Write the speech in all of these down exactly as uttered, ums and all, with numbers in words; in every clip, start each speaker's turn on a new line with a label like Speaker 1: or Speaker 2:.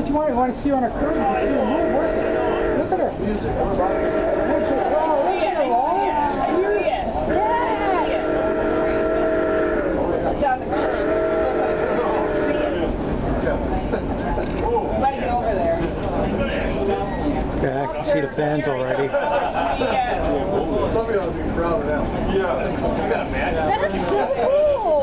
Speaker 1: you want? You want to see her on a curve? You can see her move working. Look at her. Oh, look at her. Oh,
Speaker 2: down the curve. Let it get over there.
Speaker 3: Yeah, I can see the fans already.
Speaker 4: Somebody ought to be proud of that. Yeah.
Speaker 2: That's so cool.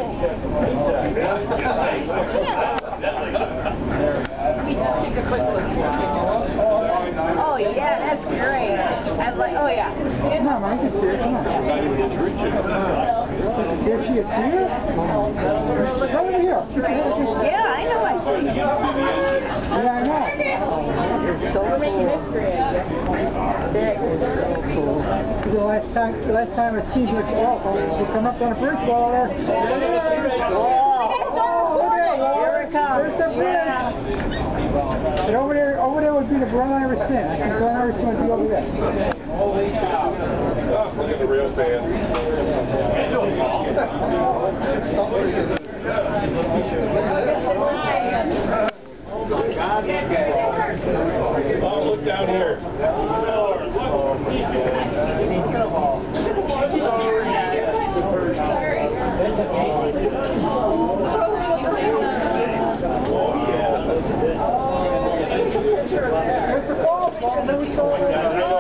Speaker 2: Oh yeah, that's great. I like. Oh yeah.
Speaker 1: come on, I can see her. Come on. There she is here. Right over here.
Speaker 2: Yeah, I know. I see.
Speaker 1: Yeah, I know.
Speaker 2: That is so cool. That is so cool.
Speaker 1: The last time, the last time I skied with oh, we come up on a bridge wall there.
Speaker 2: Oh, here it comes.
Speaker 1: There's the bridge. And over there, over there would be the Brown Iverson. I think Brown Iverson would be over there.
Speaker 4: Holy cow. Oh, look at the real fan. Oh my God. Oh, look down here.
Speaker 1: There's the ball, ball. Then we saw it.
Speaker 4: Where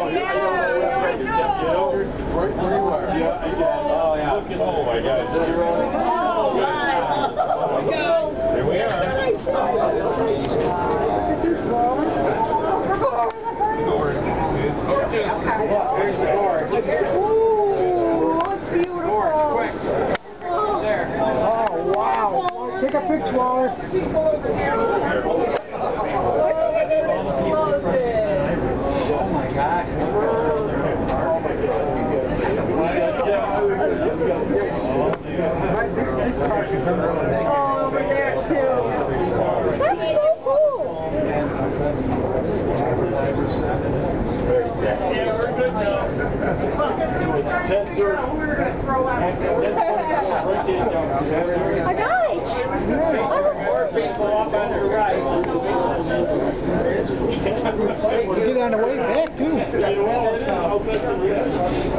Speaker 4: you are. Yeah, I got it. Oh, yeah. Oh, my God. Here we are. It's gorgeous. There's the gorge.
Speaker 1: Ooh, it's beautiful.
Speaker 4: Quick. There.
Speaker 1: Oh, wow. Take a picture, Waller.
Speaker 4: Oh, my gosh.
Speaker 2: Oh, over there too. That's so cool.
Speaker 4: Yeah, we're good now. ten thirty.
Speaker 2: A guy.
Speaker 4: More people up on your right.
Speaker 1: Get on the way back, too.